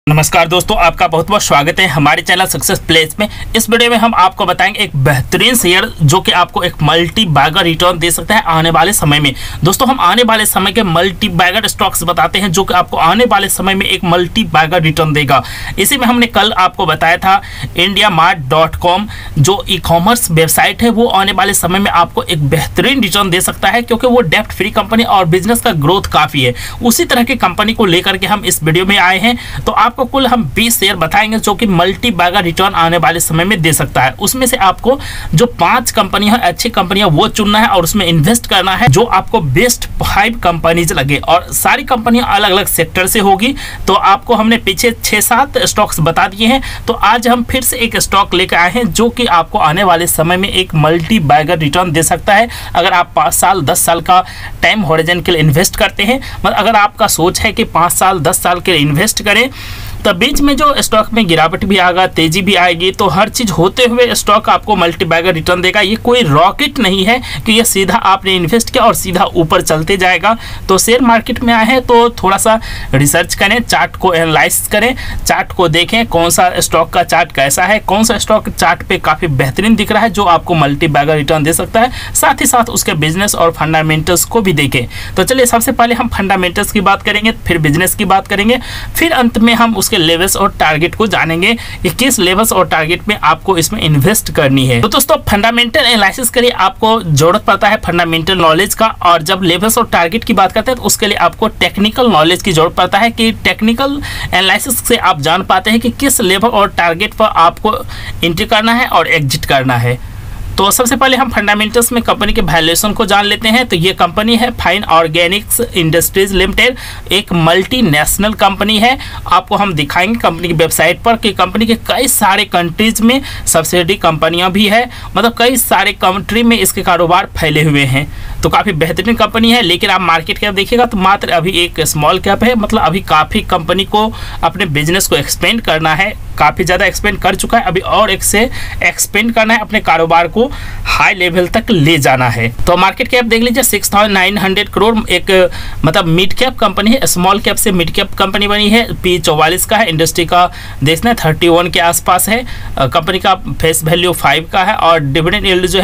नमस्कार दोस्तों, आपका बहुत बहुत स्वागत है हमारे चैनल सक्सेस प्लेस में। इस वीडियो में हम आपको बताएंगे एक बेहतरीन शेयर जो कि आपको एक मल्टी बैगर रिटर्न दे सकता है आने वाले समय में। दोस्तों, हम आने वाले समय के मल्टी बैगर स्टॉक्स बताते हैं जो कि आपको आने वाले समय में एक मल्टी बैगर रिटर्न देगा। इसी में हमने कल आपको बताया था indiamart.com जो ई कॉमर्स वेबसाइट है वो आने वाले समय में आपको एक बेहतरीन रिटर्न दे सकता है क्योंकि वो डेप्ट फ्री कंपनी और बिजनेस का ग्रोथ काफ़ी है। उसी तरह की कंपनी को लेकर के हम इस वीडियो में आए हैं। तो आपको कुल हम 20 शेयर बताएंगे जो कि मल्टी बैगर रिटर्न आने वाले समय में दे सकता है। उसमें से आपको जो 5 कंपनियां अच्छी कंपनियां वो चुनना है और उसमें इन्वेस्ट करना है जो आपको बेस्ट 5 कंपनीज लगे और सारी कंपनियां अलग अलग सेक्टर से होगी। तो आपको हमने पीछे 6-7 स्टॉक्स बता दिए हैं। तो आज हम फिर से एक स्टॉक लेकर आए हैं जो कि आपको आने वाले समय में एक मल्टी बैगर रिटर्न दे सकता है अगर आप 5 साल 10 साल का टाइम हॉरिजन के लिए इन्वेस्ट करते हैं। मतलब अगर आपका सोच है कि 5 साल 10 साल के लिए इन्वेस्ट करें तो बीच में जो स्टॉक में गिरावट भी आएगा, तेजी भी आएगी, तो हर चीज़ होते हुए स्टॉक आपको मल्टी बैगर रिटर्न देगा। ये कोई रॉकेट नहीं है कि ये सीधा आपने इन्वेस्ट किया और सीधा ऊपर चलते जाएगा। तो शेयर मार्केट में आए हैं तो थोड़ा सा रिसर्च करें, चार्ट को एनालाइज करें, चार्ट को देखें कौन सा स्टॉक का चार्ट कैसा है, कौन सा स्टॉक चार्ट पे काफ़ी बेहतरीन दिख रहा है जो आपको मल्टी बैगर रिटर्न दे सकता है। साथ ही साथ उसके बिजनेस और फंडामेंटल्स को भी देखें। तो चलिए सबसे पहले हम फंडामेंटल्स की बात करेंगे, फिर बिजनेस की बात करेंगे, फिर अंत में हम उसके लेवल्स और टारगेट को जानेंगे कि किस लेवल्स और टारगेट में आपको इसमें इन्वेस्ट करनी है। तो दोस्तों, फंडामेंटल एनालिसिस के लिए आपको जरूरत पड़ता है फंडामेंटल नॉलेज का, और जब लेवल्स और टारगेट की बात करते हैं तो उसके लिए आपको टेक्निकल नॉलेज की जरूरत पड़ता है कि टेक्निकल एनालिसिस से आप जान पाते हैं कि किस लेवल और टारगेट पर आपको एंट्री करना है और एग्जिट करना है। तो सबसे पहले हम फंडामेंटल्स में कंपनी के वैल्यूएशन को जान लेते हैं। तो ये कंपनी है फाइन ऑर्गेनिक्स इंडस्ट्रीज लिमिटेड, एक मल्टीनेशनल कंपनी है। आपको हम दिखाएंगे कंपनी की वेबसाइट पर कि कंपनी के कई सारे कंट्रीज में सब्सिडी कंपनियां भी है, मतलब कई सारे कंट्री में इसके कारोबार फैले हुए हैं। तो काफ़ी बेहतरीन कंपनी है। लेकिन आप मार्केट कैप देखिएगा तो मात्र अभी एक स्मॉल कैप है, मतलब अभी काफ़ी कंपनी को अपने बिजनेस को एक्सपेंड करना है, काफ़ी ज़्यादा एक्सपेंड कर चुका है, अभी और एक से एक्सपेंड करना है, अपने कारोबार को हाई लेवल तक ले जाना है। तो मार्केट कैप देख लीजिए 6,900 करोड़, एक मतलब मिड कैप कंपनी है, स्मॉल कैप से मिड कैप कंपनी बनी है। P 44 का है, इंडस्ट्री का देखना 31 के आसपास है, कंपनी का फेस वैल्यू 5 का है और डिविडेंड यील्ड जो है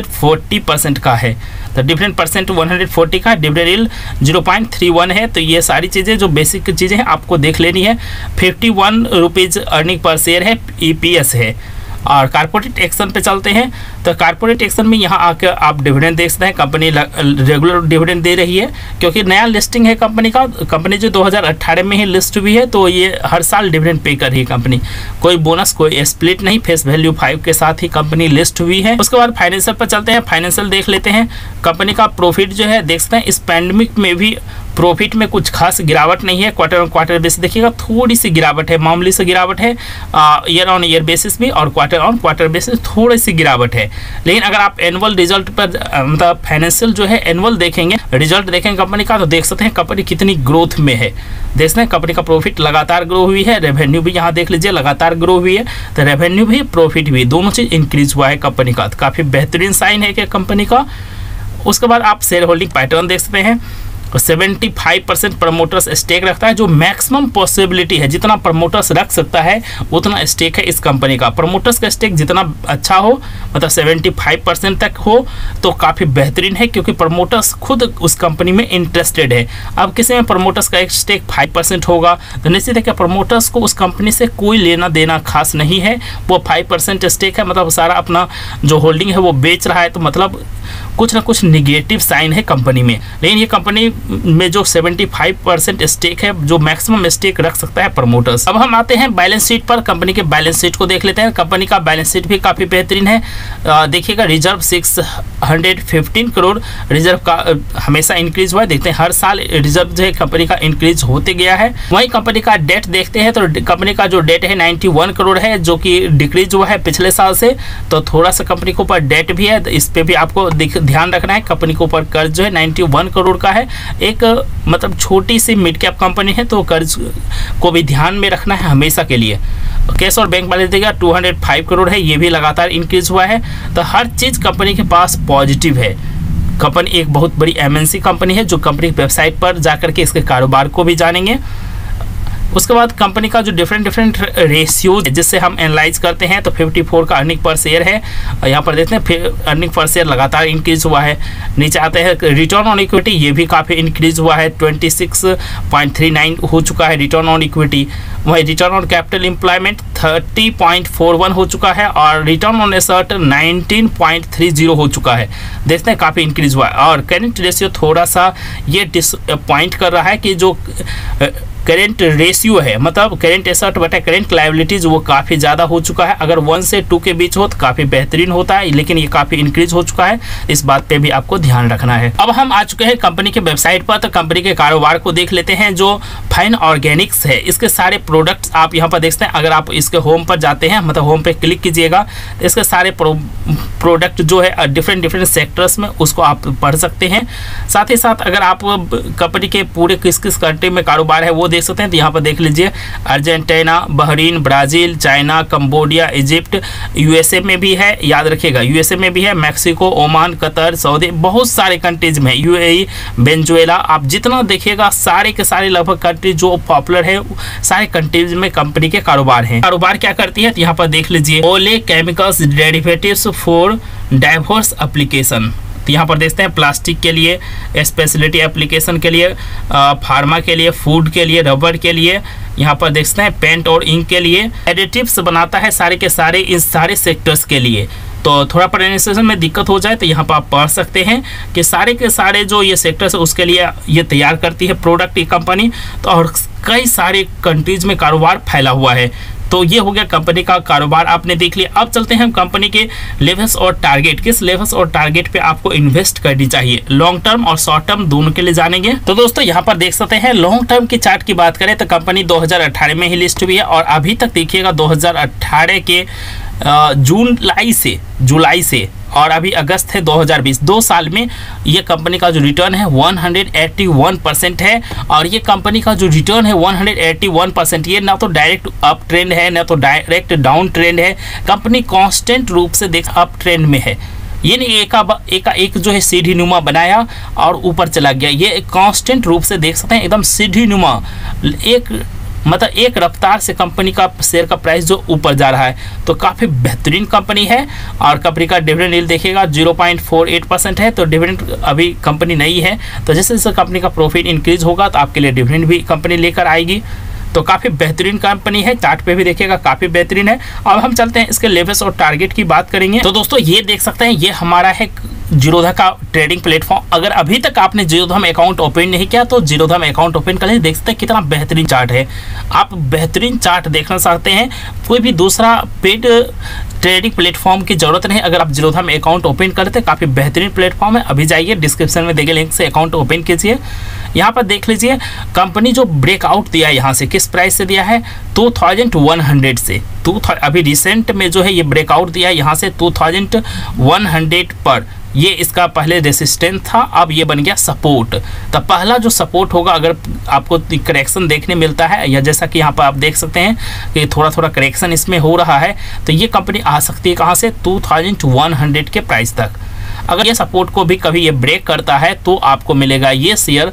140% का है। तो डिविडेंड परसेंट 140 का, डिविडेंड यील्ड 0.31 है। तो ये सारी चीज़ें जो बेसिक चीज़ें हैं आपको देख लेनी है। 51 रुपीज़ अर्निंग पर शेयर है, EPS है। और कारपोरेट एक्शन पे चलते हैं। तो कारपोरेट एक्शन में यहाँ आकर आप डिविडेंड देख सकते हैं, कंपनी रेगुलर डिविडेंड दे रही है क्योंकि नया लिस्टिंग है कंपनी का। कंपनी जो 2018 में ही लिस्ट हुई है तो ये हर साल डिविडेंड पे कर रही है कंपनी, कोई बोनस कोई स्प्लिट नहीं, फेस वैल्यू 5 के साथ ही कंपनी लिस्ट हुई है। उसके बाद फाइनेंशियल पर चलते हैं, फाइनेंशियल देख लेते हैं। कंपनी का प्रॉफिट जो है देख सकते हैं, इस पैंडेमिक में भी प्रॉफिट में कुछ खास गिरावट नहीं है। क्वार्टर ऑन क्वार्टर बेसिस देखिएगा थोड़ी सी गिरावट है, मामूली सी गिरावट है, ईयर ऑन ईयर बेसिस भी और क्वार्टर ऑन क्वार्टर बेसिस थोड़ी सी गिरावट है। लेकिन अगर आप एनुअल रिजल्ट पर मतलब फाइनेंशियल जो है एनुअल देखेंगे, रिजल्ट देखेंगे कंपनी का, तो देख सकते हैं कंपनी कितनी ग्रोथ में है। देख सकते हैं कंपनी का प्रॉफिट लगातार ग्रो हुई है, रेवेन्यू भी यहाँ देख लीजिए लगातार ग्रो हुई है। तो रेवेन्यू भी प्रॉफिट भी दोनों चीज़ इंक्रीज हुआ है कंपनी का, तो काफ़ी बेहतरीन साइन है कि कंपनी का। उसके बाद आप शेयर होल्डिंग पैटर्न देख सकते हैं, 75% प्रमोटर्स स्टेक रखता है, जो मैक्सिमम पॉसिबिलिटी है, जितना प्रमोटर्स रख सकता है उतना स्टेक है इस कंपनी का। प्रमोटर्स का स्टेक जितना अच्छा हो, मतलब 75% तक हो तो काफ़ी बेहतरीन है क्योंकि प्रमोटर्स खुद उस कंपनी में इंटरेस्टेड है। अब किसी में प्रमोटर्स का एक स्टेक 5% होगा तो निश्चित है कि प्रमोटर्स को उस कंपनी से कोई लेना देना खास नहीं है, वो 5% स्टेक है, मतलब सारा अपना जो होल्डिंग है वो बेच रहा है, तो मतलब कुछ ना कुछ निगेटिव साइन है कंपनी में। लेकिन ये कंपनी में जो 75% स्टेक है, जो मैक्सिमम स्टेक रख सकता है प्रमोटर्स। अब हम आते हैं बैलेंस शीट पर, कंपनी के बैलेंस शीट को देख लेते हैं। कंपनी का बैलेंस शीट भी काफ़ी बेहतरीन है। देखिएगा रिजर्व 615 करोड़ रिजर्व का हमेशा इंक्रीज हुआ है। देखते हैं हर साल रिजर्व जो है कंपनी का इंक्रीज होते गया है। वहीं कंपनी का डेट देखते हैं तो कंपनी का जो डेट है 91 करोड़ है, जो कि डिक्रीज हुआ है पिछले साल से। तो थोड़ा सा कंपनी के ऊपर डेट भी है, इस पर भी आपको ध्यान रखना है। कंपनी के ऊपर कर्ज जो है 91 करोड़ का है, एक मतलब छोटी सी मिड कैप कंपनी है तो कर्ज को भी ध्यान में रखना है हमेशा के लिए। कैश और बैंक बैलेंस देगा 205 करोड़ है, ये भी लगातार इंक्रीज हुआ है। तो हर चीज़ कंपनी के पास पॉजिटिव है। कंपनी एक बहुत बड़ी MNC कंपनी है, जो कंपनी की वेबसाइट पर जाकर के इसके कारोबार को भी जानेंगे। उसके बाद कंपनी का जो डिफरेंट रेशियो जिससे हम एनालाइज करते हैं, तो 54 का अर्निंग पर शेयर है। यहाँ पर देखते हैं फिर अर्निंग पर शेयर लगातार इंक्रीज हुआ है। नीचे आते हैं रिटर्न ऑन इक्विटी, ये भी काफ़ी इंक्रीज हुआ है, 26.39 हो चुका है रिटर्न ऑन इक्विटी। वही रिटर्न ऑन कैपिटल एम्प्लॉयमेंट 30.41 हो चुका है और रिटर्न ऑन एसेट 19.30 हो चुका है। देखते हैं काफ़ी इंक्रीज हुआ है। और करेंट रेशियो थोड़ा सा ये डिसपॉइंट कर रहा है कि जो करेंट रेशियो है, मतलब करेंट एसेट बटा करेंट लायबिलिटीज, वो काफ़ी ज़्यादा हो चुका है। अगर 1 से 2 के बीच हो तो काफ़ी बेहतरीन होता है, लेकिन ये काफ़ी इंक्रीज हो चुका है। इस बात पे भी आपको ध्यान रखना है। अब हम आ चुके हैं कंपनी के वेबसाइट पर, तो कंपनी के कारोबार को देख लेते हैं। जो फाइन ऑर्गेनिक्स है, इसके सारे प्रोडक्ट्स आप यहाँ पर देख सकते हैं। अगर आप इसके होम पर जाते हैं, मतलब होम पे क्लिक कीजिएगा, इसके सारे प्रोडक्ट जो है डिफरेंट सेक्टर्स में, उसको आप पढ़ सकते हैं। साथ ही साथ अगर आप कंपनी के पूरे किस कंट्री में कारोबार है वो देख सकते हैं, तो यहाँ पर देख लीजिए Argentina, Bahrain, Brazil, China, Cambodia, Egypt, USA में भी है, याद रखिएगा यूएसए में भी है, मैक्सिको, ओमान, कतर, सऊदी, बहुत सारे कंट्रीज में, यूएई, वेनेजुएला, आप जितना देखिएगा सारे के सारे लगभग कंट्री जो पॉपुलर है, सारे कंट्रीज में कंपनी के कारोबार हैं। कारोबार क्या करती है, तो यहाँ पर देख लीजिए oleochemicals derivatives for diverse application. तो यहाँ पर देखते हैं प्लास्टिक के लिए, स्पेशलिटी एप्लीकेशन के लिए, फार्मा के लिए, फूड के लिए, रबर के लिए, यहाँ पर देखते हैं पेंट और इंक के लिए, एडिटिव्स बनाता है सारे के सारे इन सारे सेक्टर्स के लिए। तो थोड़ा प्रोनाउंसिएशन में दिक्कत हो जाए तो यहाँ पर आप पढ़ सकते हैं कि सारे के सारे जो ये सेक्टर्स है उसके लिए ये तैयार करती है प्रोडक्ट ये कंपनी। तो और कई सारे कंट्रीज में कारोबार फैला हुआ है। तो ये हो गया कंपनी का कारोबार, आपने देख लिया। अब चलते हैं हम कंपनी के लेवल्स और टारगेट, किस लेवल्स और टारगेट पे आपको इन्वेस्ट करनी चाहिए, लॉन्ग टर्म और शॉर्ट टर्म दोनों के लिए जानेंगे। तो दोस्तों यहाँ पर देख सकते हैं लॉन्ग टर्म की चार्ट की बात करें तो कंपनी 2018 में ही लिस्ट हुई है और अभी तक देखिएगा 2018 के जुलाई से और अभी अगस्त है 2020, 2 साल में ये कंपनी का जो रिटर्न है 181% है। और ये कंपनी का जो रिटर्न है 181%, ये ना तो डायरेक्ट अप ट्रेंड है ना तो डायरेक्ट डाउन ट्रेंड है। कंपनी कांस्टेंट रूप से देख अप ट्रेंड में है, ये नहीं एक जो है सीढ़ी नुमा बनाया और ऊपर चला गया। ये कांस्टेंट रूप से देख सकते हैं एकदम सीढ़ी नुमा, एक रफ्तार से कंपनी का शेयर का प्राइस जो ऊपर जा रहा है। तो काफ़ी बेहतरीन कंपनी है। और कंपनी का डिविडेंड यील्ड देखिएगा 0.48% है। तो डिविडेंड अभी कंपनी नहीं है, तो जैसे जैसे कंपनी का प्रॉफिट इंक्रीज होगा तो आपके लिए डिविडेंड भी कंपनी लेकर आएगी। तो काफ़ी बेहतरीन कंपनी है, चार्ट पे भी देखिएगा काफ़ी बेहतरीन है। अब हम चलते हैं इसके लेवल्स और टारगेट की बात करेंगे। तो दोस्तों ये देख सकते हैं, ये हमारा है जीरोधा का ट्रेडिंग प्लेटफॉर्म। अगर अभी तक आपने जीरोधा में अकाउंट ओपन नहीं किया तो जीरोधा में अकाउंट ओपन कर लें। देख सकते हैं कितना बेहतरीन चार्ट है। आप बेहतरीन चार्ट देखना चाहते हैं, कोई भी दूसरा पेड ट्रेडिंग प्लेटफॉर्म की जरूरत नहीं। अगर आप जीरोधा में अकाउंट ओपन करते हैं, काफ़ी बेहतरीन प्लेटफॉर्म है। अभी जाइए डिस्क्रिप्शन में देखे लिंक से अकाउंट ओपन कीजिए। यहाँ पर देख लीजिए कंपनी जो ब्रेकआउट दिया है, यहाँ से किस प्राइस से दिया है, 2100 से। अभी रिसेंट में जो है ये ब्रेकआउट दिया है यहाँ से 2100 पर। ये इसका पहले रेसिस्टेंस था, अब ये बन गया सपोर्ट। तो पहला जो सपोर्ट होगा, अगर आपको करेक्शन देखने मिलता है या जैसा कि यहाँ पर आप देख सकते हैं कि थोड़ा थोड़ा करेक्शन इसमें हो रहा है, तो ये कंपनी आ सकती है कहाँ से, 2100 के प्राइस तक। अगर ये सपोर्ट को भी कभी ये ब्रेक करता है तो आपको मिलेगा ये शेयर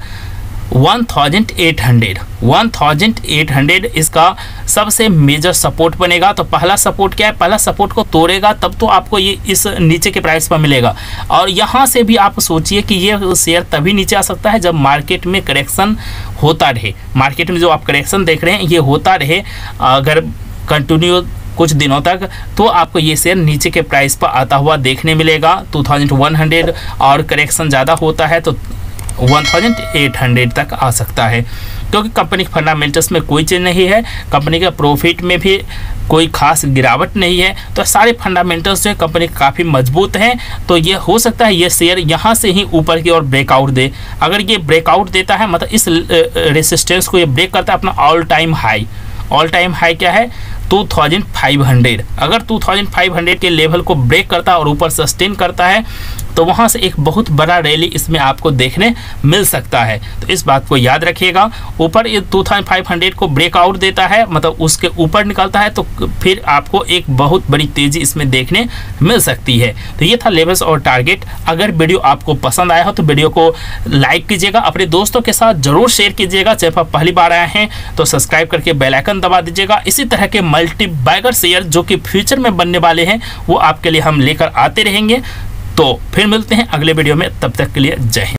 1800 इसका सबसे मेजर सपोर्ट बनेगा। तो पहला सपोर्ट क्या है, पहला सपोर्ट को तोड़ेगा तब तो आपको ये इस नीचे के प्राइस पर मिलेगा। और यहाँ से भी आप सोचिए कि ये शेयर तभी नीचे आ सकता है जब मार्केट में करेक्शन होता रहे। मार्केट में जो आप करेक्शन देख रहे हैं ये होता रहे अगर कंटिन्यू कुछ दिनों तक, तो आपको ये शेयर नीचे के प्राइस पर आता हुआ देखने मिलेगा 2100। और करेक्शन ज़्यादा होता है तो 1800 तक आ सकता है, क्योंकि कंपनी के फंडामेंटल्स में कोई चेंज नहीं है, कंपनी के प्रॉफिट में भी कोई खास गिरावट नहीं है। तो सारे फंडामेंटल्स जो है कंपनी काफ़ी मजबूत हैं। तो ये हो सकता है ये शेयर यहाँ से ही ऊपर की ओर ब्रेकआउट दे। अगर ये ब्रेकआउट देता है, मतलब इस रेसिस्टेंस को ये ब्रेक करता है, अपना ऑल टाइम हाई क्या है 2500। अगर 2500 के लेवल को ब्रेक करता है और ऊपर सस्टेन करता है तो वहाँ से एक बहुत बड़ा रैली इसमें आपको देखने मिल सकता है। तो इस बात को याद रखिएगा। ऊपर ये 2500 को ब्रेकआउट देता है, मतलब उसके ऊपर निकलता है, तो फिर आपको एक बहुत बड़ी तेजी इसमें देखने मिल सकती है। तो ये था लेवल्स और टारगेट। अगर वीडियो आपको पसंद आया हो तो वीडियो को लाइक कीजिएगा, अपने दोस्तों के साथ जरूर शेयर कीजिएगा। चैनल पर पहली बार आए हैं तो सब्सक्राइब करके बेल आइकन दबा दीजिएगा। इसी तरह के मल्टी बैगर शेयर जो कि फ्यूचर में बनने वाले हैं वो आपके लिए हम लेकर आते रहेंगे। तो फिर मिलते हैं अगले वीडियो में, तब तक के लिए जय हिंद।